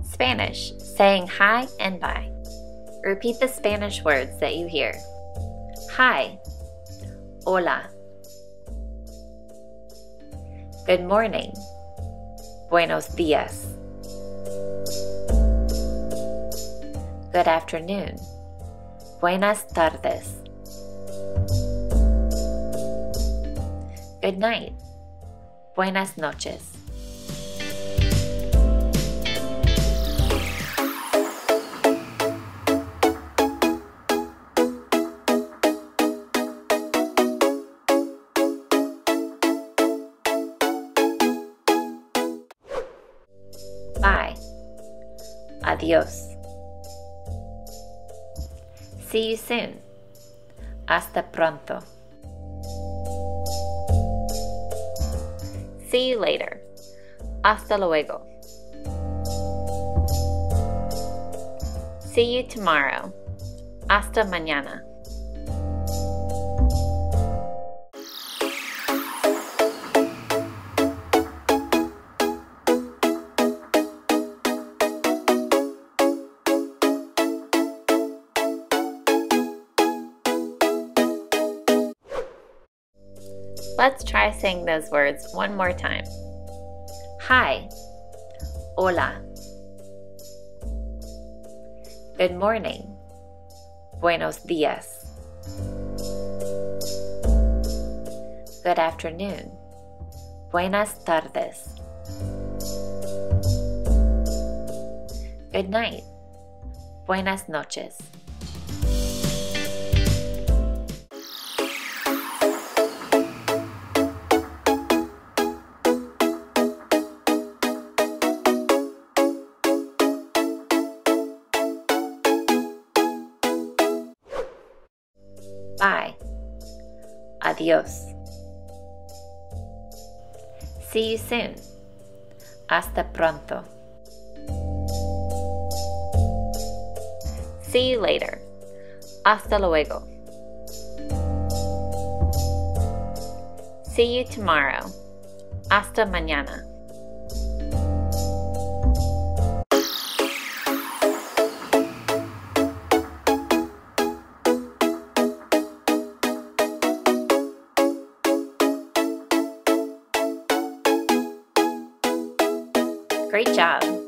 Spanish, saying hi and bye. Repeat the Spanish words that you hear. Hi. Hola. Good morning. Buenos días. Good afternoon. Buenas tardes. Good night. Buenas noches. Bye. Adiós. See you soon. Hasta pronto. See you later. Hasta luego. See you tomorrow. Hasta mañana. Let's try saying those words one more time. Hi. Hola. Good morning. Buenos días. Good afternoon. Buenas tardes. Good night. Buenas noches. Bye. Adiós. See you soon. Hasta pronto. See you later. Hasta luego. See you tomorrow. Hasta mañana. Great job!